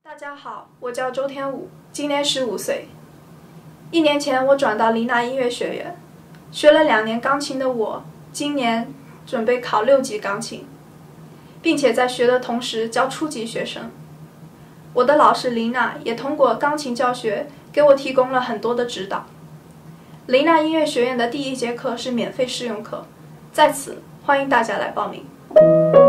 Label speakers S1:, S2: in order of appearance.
S1: 大家好，我叫周天武，今年15岁。1年前我转到黎娜音乐学院，学了2年钢琴的我，今年准备考6级钢琴，并且在学的同时教初级学生。我的老师黎娜也通过钢琴教学给我提供了很多的指导。黎娜音乐学院的第1节课是免费试用课，在此欢迎大家来报名。